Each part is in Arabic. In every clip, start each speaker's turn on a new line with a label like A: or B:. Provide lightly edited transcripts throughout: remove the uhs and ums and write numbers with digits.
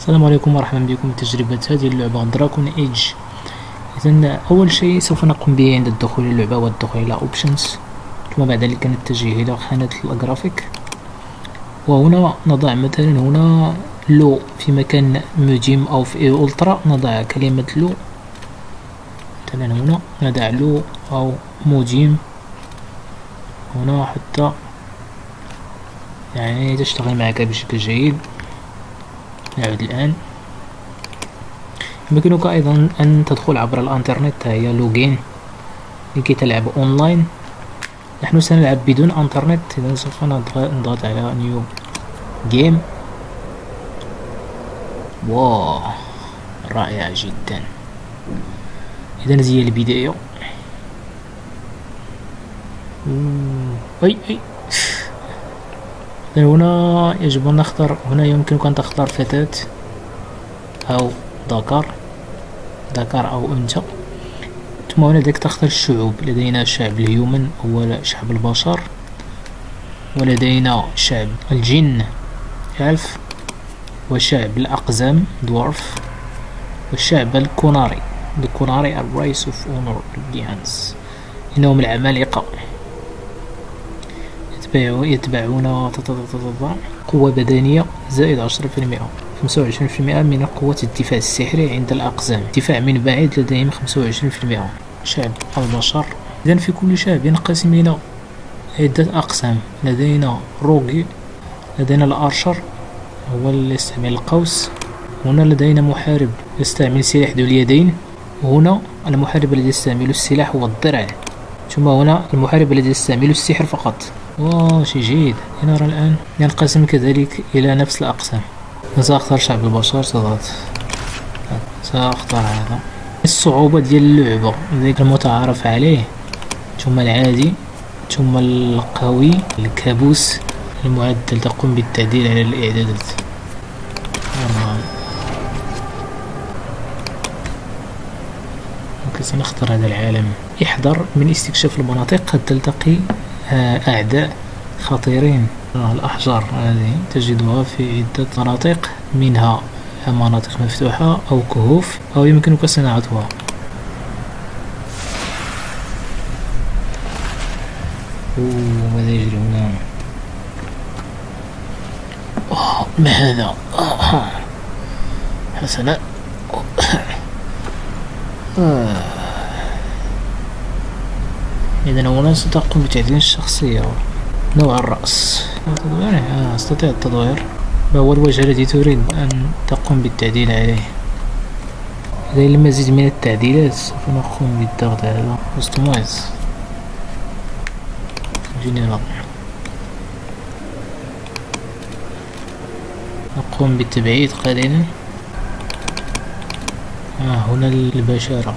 A: السلام عليكم ورحمة بكم تجربة هذه اللعبة دراكون ايج. إذن أول شيء سوف نقوم به عند الدخول إلى اللعبة والدخول إلى اوبشنز، ثم بعد ذلك نتجه إلى خانة الجرافيك، وهنا نضع مثلا هنا لو في مكان ميديوم أو في ألترا نضع كلمة لو، مثلا هنا نضع لو أو ميديوم هنا حتى يعني تشتغل معك بشكل جيد. نعود الآن. يمكنك أيضا أن تدخل عبر الانترنت، هي لوجين لكي تلعب أونلاين. نحن سنلعب بدون انترنت، إذا سوف نضغط على نيو جيم. واو رائع جدا. إذا هذه هي البداية. أي هنا يجب أن نختار، هنا يمكنك أن تختار فتاة أو ذكر أو أنثى، ثم هنا لديك تختار الشعوب. لدينا شعب الهيومن هو شعب البشر، ولدينا شعب الجن ألف، وشعب الأقزام دورف، والشعب الكوناري الرايس اوف اونر الجيانس، إنهم العمالقة. يتبعون قوة بدنية زائد 10%، 25% من قوة الدفاع السحري عند الأقزام، دفاع من بعيد لديهم 25%. شعب البشر. إذن في كل شعب ينقسم إلى عدة أقسام. لدينا روغي، لدينا الأرشر هو اللي يستعمل القوس، هنا لدينا محارب يستعمل سلاح ذو اليدين، وهنا المحارب الذي يستعمل السلاح والضرع، ثم هنا المحارب الذي يستعمل السحر فقط. واو شيء جيد. نرى الآن ينقسم كذلك إلى نفس الأقسام. سأختار شعب البشر، سأختار هذا. الصعوبة ديال اللعبة ذاك المتعارف عليه، ثم العادي، ثم القوي، الكابوس، المعدل. تقوم بالتعديل على الإعدادات. ممكن سنختار هذا العالم. احذر من استكشاف المناطق، قد تلتقي أعداء خطيرين. الأحجار هذه تجدها في عدة مناطق، منها مناطق مفتوحة أو كهوف، أو يمكنك صناعتها. ماذا يجري هنا؟ ما هذا؟ حسنا. إذن هنا ستقوم بتعديل الشخصية. نوع الرأس، أستطيع التدوير. ما هو الوجه الذي تريد أن تقوم بالتعديل عليه؟ إذا المزيد من التعديلات سوف نقوم بالضغط على كستمايز جنرال. نقوم بالتبعيد قليلا. هنا البشرة.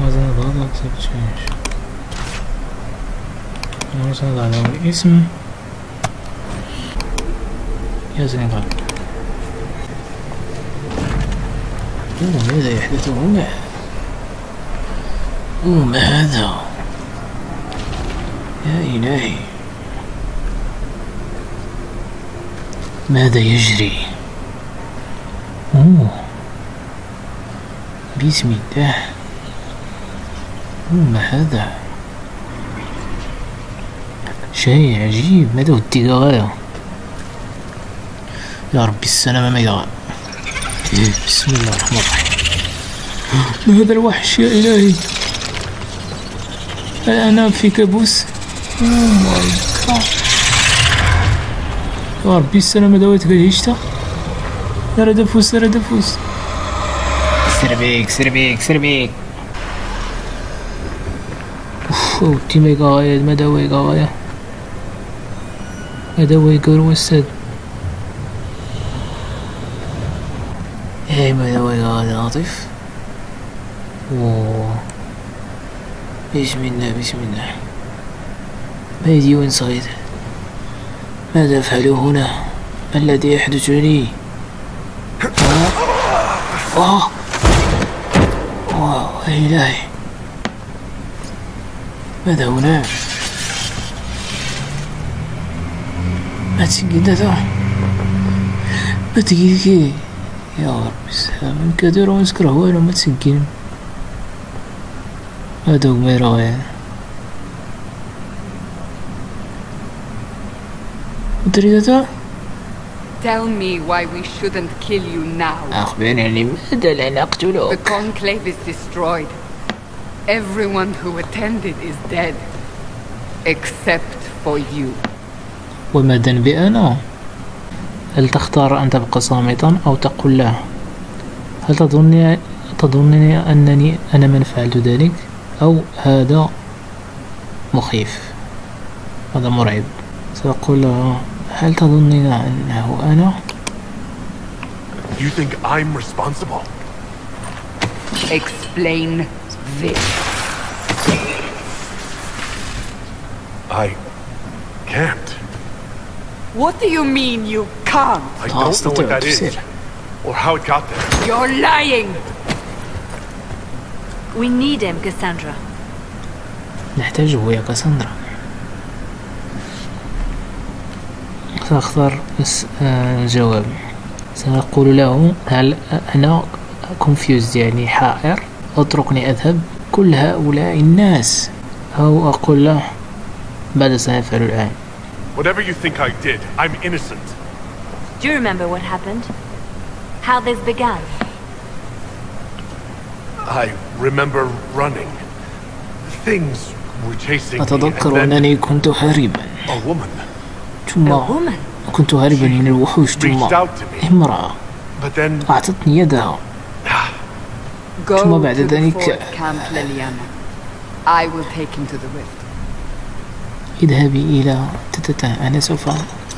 A: سنضع له الاسم يا سنغال. ماذا يحدث هنا؟ ما هذا؟ يا إلهي، ماذا يجري؟ بسم الله. ما هذا؟ شيء عجيب. ماذا هو التقاغاية؟ يا ربي السلامة. ماذا؟ بسم الله الرحمن الرحيم. ما هذا الوحش يا إلهي؟ أنا في كابوس. ماي جاد. يا ربي السلامة. دويتك هيشتا. لا دفوس لا دفوس. سربيك سربيك سربيك. اوف تي ميغا غاية. ماذا ويغا غاية؟ ماذا ويغا الوساد؟ ايه ماذا ويغا غاية لطيف. اوه بسم الله بسم الله. ماذا وين صغير؟ ماذا أفعل هنا؟ ما الذي يحدث لي؟ أوه يا إلهي، ماذا هنا؟ ما تسجد هذا؟ ما تجيكي يا رب السلام. من كدر ونسكره والو ما تسجل. هذا هو ما يراغي. تريد
B: Tell me why we shouldn't kill you now.
A: أخبرني لماذا لا
B: The
A: نقتلك؟
B: conclave is destroyed. Everyone who attended is dead. Except for you.
A: وما ذنبي أنا؟ هل تختار أن تبقى صامتا أو تقول له؟ هل تظنني أنني أنا من فعلت ذلك؟ أو هذا مخيف، هذا مرعب. سأقول له هل تظنين أنه أنا؟
C: You think I'm responsible?
B: Explain this.
C: I can't.
B: What do you mean you can't?
C: I don't know what that is, or how it got there.
B: You're lying!
D: We need him, Cassandra.
A: نحتاجه يا كاساندرا. سأختار الجواب. سأقول له هل أنا confused يعني حائر، اتركني أذهب كل هؤلاء الناس، أو أقول له ماذا سأفعل الآن؟
C: Whatever you think I did, I'm innocent.
D: Do you remember what happened? How this began?
C: I remember running. Things were chasing me, and
A: أتذكر
C: then
A: أنني كنت هاربا،
C: a woman
A: ثم
D: A woman?
A: كنت هاربا من الوحوش، ثم
C: reached out to me.
A: امرأة
C: But then
A: أعطتني يدها.
B: Go
A: ثم بعد
B: to the
A: ذلك
B: fort Camp Leliana. I will take him to the rift.
A: اذهبي إلى أنا سوف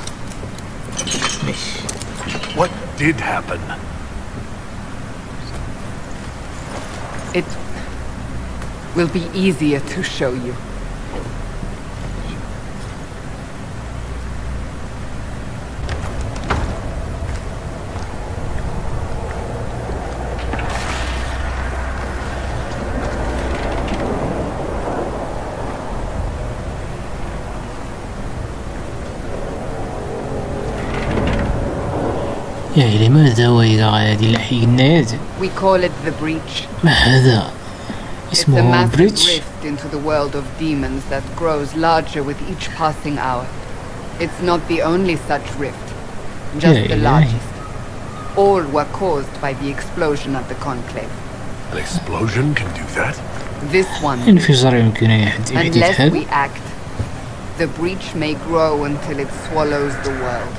C: what did happen?
B: It will be easier to show you.
A: يعني لماذا وإذا هذه الحينات؟
B: We call it the breach.
A: ما هذا؟
B: It's a
A: اسمه
B: massive
A: بريتش؟
B: rift into the world of demons that grows larger with each passing hour. It's not the only such rift, just the
A: Yeah.
B: largest. All were caused by the explosion of the conclave.
C: An explosion can do that?
B: This one,
A: انفجار يمكن أن يحدث
B: unless
A: هذا؟
B: we act, the breach may grow until it swallows the world.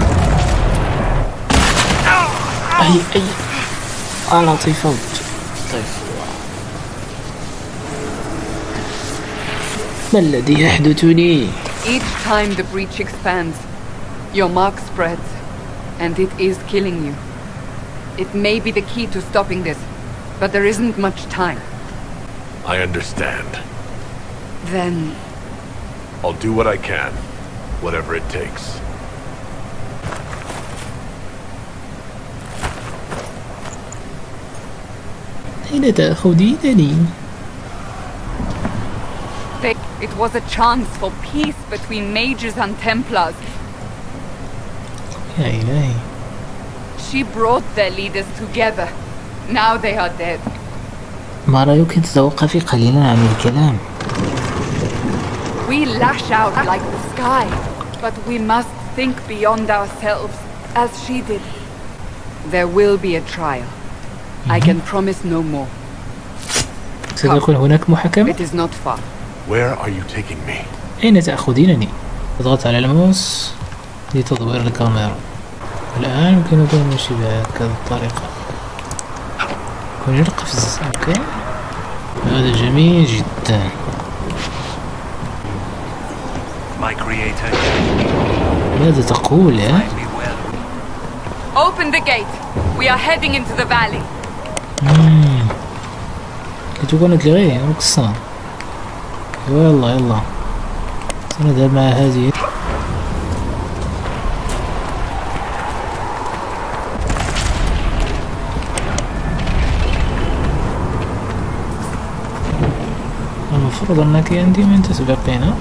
A: أي لطيفة. طيب ما الذي يحدث لي؟
B: Each time the breach expands, your mark spreads, and it is killing you. It may be the key to stopping this, but there isn't much time.
C: I understand.
B: Then,
C: I'll do what I can, whatever it takes.
A: أين تأخذينني؟
B: It was a chance for peace between mages and Templars.
A: يا إلهي.
B: She brought their leaders together. Now they are dead.
A: ما رأيك تتوقفي قليلا عن الكلام؟
B: We lash out like the sky, but we must think beyond ourselves, as she did. There will be a trial. I can promise no more.
A: سيكون هناك محاكمة؟
B: It is not far.
C: Where are you taking me?
A: أين تأخذينني؟ اضغط على الماوس لتدوير الكاميرا. الآن يمكنكم المشي بهكذا الطريقة. ونجد قفز. أوكي. هذا جميل جدا.
E: My creator.
A: ماذا تقول يا؟
B: Open the gate. We are heading into the valley.
A: كنت كانت لغاية رقصان. يلا يلا سنذهب مع هذه. المفروض أنك عندي من تسبقين،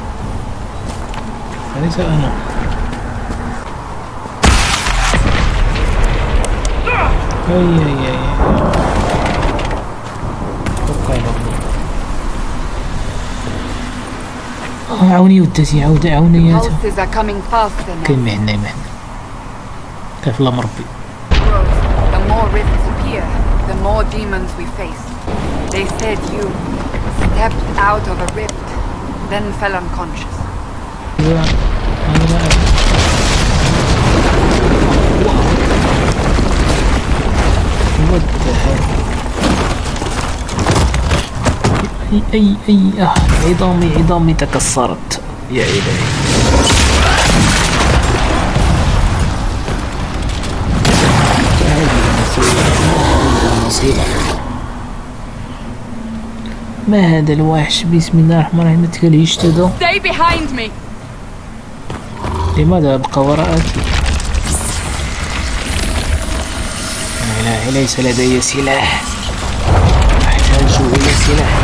A: أليس أنا؟ أي عوني ودتي عوني يا
B: Pulses are coming faster now.
A: كاين معنا كيف الله مربي.
B: The more rifts appear, the more demons we face. They said you stepped out of a rift, then fell unconscious.
A: أنا لا أدري. What the hell؟ عظامي تكسرت يا إلهي. ما هذا الوحش؟ بسم الله الرحمن الرحيم. ما تكليش تدو.
B: Stay behind me.
A: لماذا أبقى وراءك؟ لا، ليس لدي سلاح. أحتاج إلى سلاح.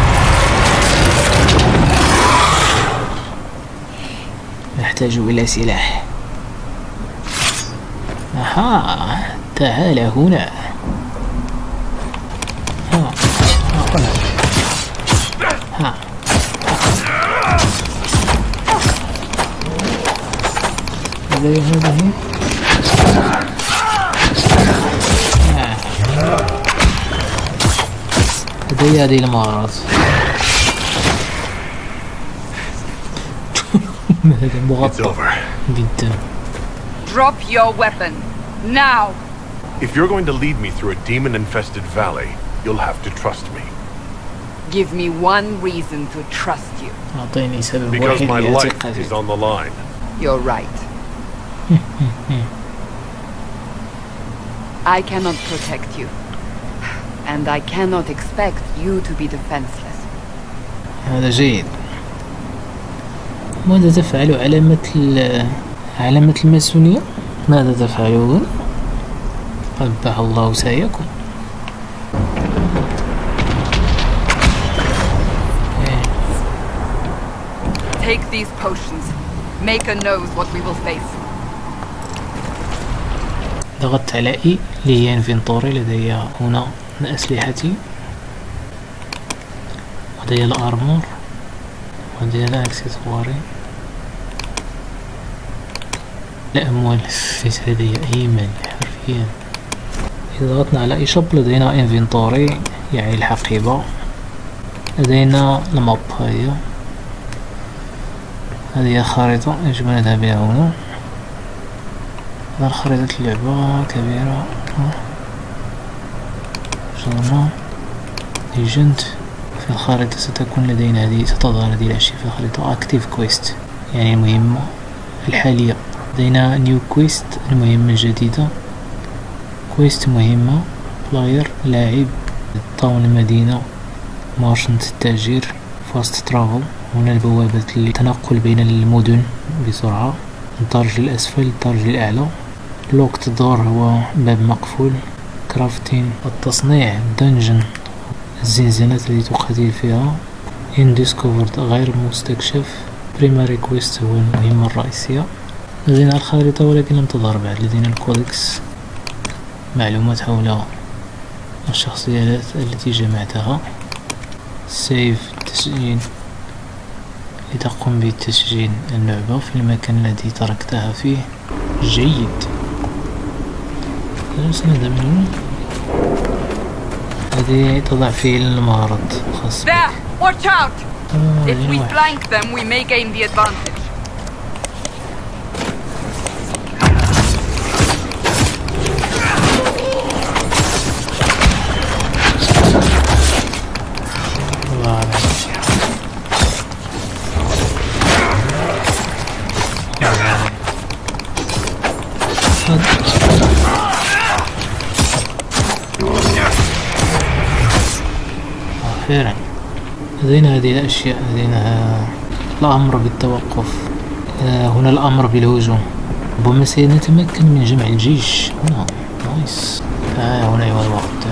A: أحتاج إلى سلاح. أها، تعال هنا. ها ها هذه لدي هذه المهارات. هذا مغطى جدا.
B: Drop your weapon now.
C: If you're going to lead me through a demon-infested valley, you'll have to trust me.
B: Give me one reason to trust you.
A: أعطيني سبب
C: Because
A: واحد
C: my
A: لأثق
C: life is
A: فيك.
C: on the line.
B: You're right. I cannot protect you. And I cannot expect you to be defenseless.
A: هذا جيد. ماذا تفعل علامة الماسونية؟ ماذا تفعلون؟ قبح الله سعيكم.
B: Take these potions. Maker knows what we will face.
A: ضغطت على إي اللي هي انفنتوري. لدي هنا من أسلحتي، لدي الأرمور، لدي الأكسسواري. لا أموال، ليس لدي أي مال حرفيا. إذا ضغطنا على إي شوب لدينا انفنتوري يعني الحقيبة. لدينا الماب. هذه خريطة يجب أن نذهب بها هنا. هذا خريطة اللعبة كبيرة. جرنا ليجند. في الخريطة ستكون لدينا هذه، ستظهر هذه الأشياء في الخريطة. أكتيف كويست يعني المهمة الحالية. لدينا نيو كويست المهمة الجديدة. كويست مهمة بلاير لاعب. طاون المدينة. مارشنت التاجر. فاست ترافل. هنا البوابة للتنقل بين المدن بسرعة. الدرج الأسفل، الدرج الأعلى. لوكت دور هو باب مقفول. كرافتين التصنيع. دنجن الزنزانات التي تقاتل فيها Undiscovered غير مستكشف. Primary Quest هو المهمة الرئيسية. لدينا الخارطة ولكن لم تظهر بعد. لدينا الكودكس، معلومات حول الشخصيات التي جمعتها. سيف تسجيل لتقوم بتسجيل اللعبة في المكان الذي تركتها فيه. جيد. سنذهب من هنا. هذه تضع فيه المعرض الخاص بك.
B: There! Watch out! If we flank them, we may gain the advantage.
A: أخيرا لدينا هذه الأشياء. لدينا الأمر بالتوقف، هنا الأمر بالهجوم. ربما سنتمكن من جمع الجيش هنا. نايس. هنا أيها الوقت.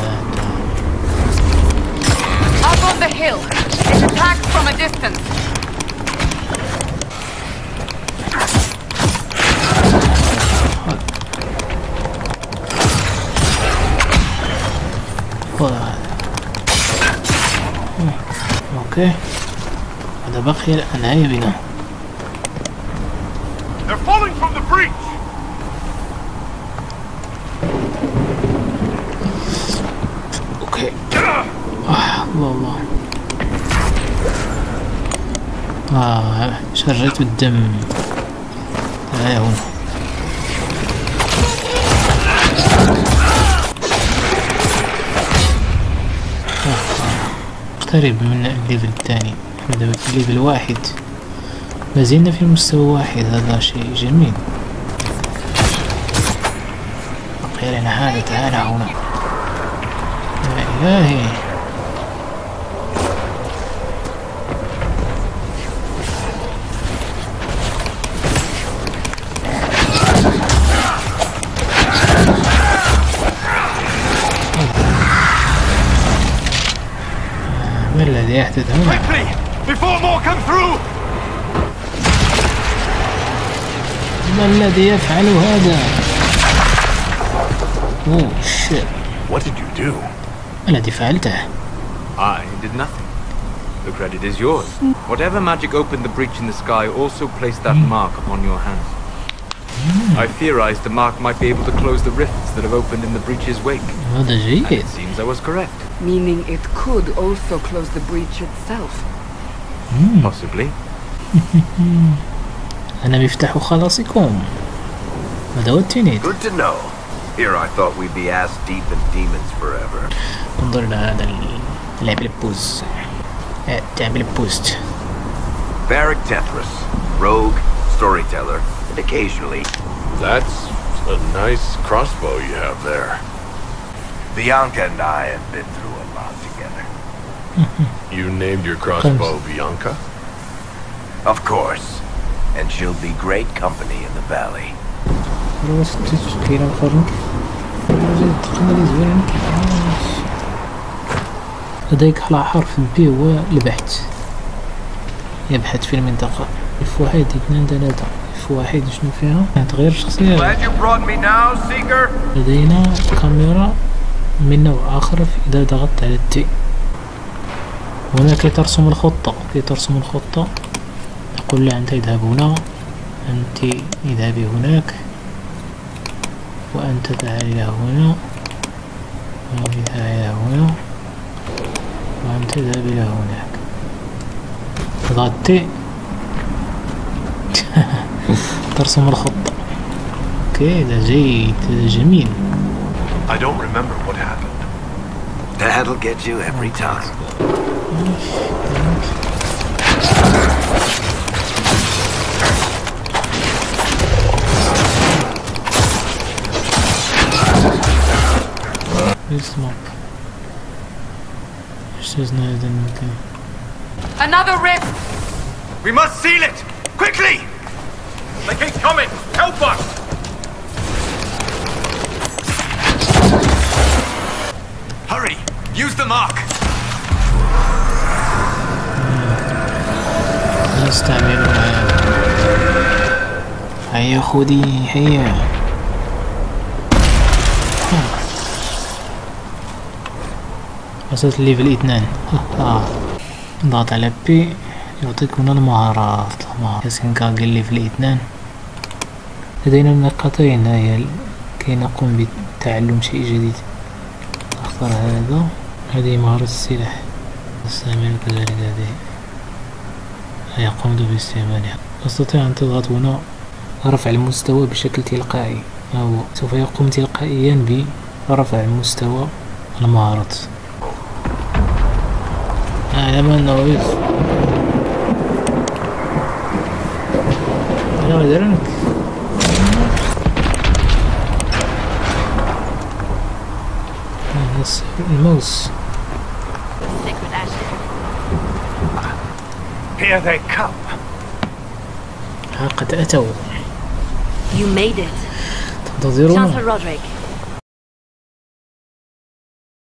B: Up on the hill. It attacks from a distance.
A: اوكي، هذا بقي الآن بنا.
C: They're falling from the breach.
A: اوكي. الله شريت الدم. هنا اقترب من الليفل الثاني. هذا الليفل 1. ما زلنا في مستوى 1. هذا شيء جميل. بقي لنا حالة. تعال هنا يا إلهي. ما الذي يحدث هنا؟
C: Quickly, before more come through.
A: ما الذي يفعل هذا؟ اوه شيت.
C: What did you do?
A: ما الذي فعلته؟
F: I did nothing. The credit is yours. Whatever magic opened the breach in the sky also placed that mark upon your hands. I theorized the mark might be able to close the rifts that have opened in the breach's wake.
A: هذا
F: And
A: جيد.
F: it seems I was correct.
B: Meaning it could also close the breach itself.
F: Possibly.
A: أنا مفتاح خلاصكم. هذا هو التنين.
G: Good to know. Here I thought we'd be ass deep in demons forever.
A: انظر إلى هذا اللعب البوز. تعمل بوست.
G: Varric Tethras, rogue, storyteller, and occasionally
C: That's a nice crossbow you have there.
G: Bianca and I have been through a lot together.
C: You named your crossbow Bianca?
G: Of course. And she'll be great company in the valley.
A: لديك على حرف البي هو البحث. يبحث في المنطقة. F1 2 3. F1 شنو فيها؟ تغير الشخصية.
G: Glad you brought me now, Seeker.
A: لدينا كاميرا من نوع آخر إذا ضغطت على التي. هنا كي ترسم الخطة. تقول له أنت اذهب هنا، أنت اذهبي هناك، وأنت تعال إلى هنا، وأنت تعال إلى هنا، وأنت تذهب إلى هناك. ضغطتي ترسم الخطة. اوكي، ده جيد، جميل.
C: I don't remember what happened.
G: That'll get you every time.
B: Another rift!
G: We must seal it! Quickly!
C: They keep coming! Help us!
G: Hurry! Use the mark!
A: نستعملها. هيا خذي هيا. وصلت الليفل 2. نضغط على بي يعطيك هنا المهارات. كاسكنكاغ الليفل 2. لدينا نقاطين، هي كي نقوم بتعلم شيء جديد. اختار هذا. هذه مهارة السلاح نستعمل كذلك. هذه قمت باستعمالها. أستطيع أن تضغط هنا رفع المستوى بشكل تلقائي، أو سوف يقوم تلقائيا برفع المستوى المهارات. أعلم أنه أنا أدرك. الموس.
C: Here they come.
A: قد أتوا.
D: You made it.
A: تنتظرون.
D: Chancellor Roderick,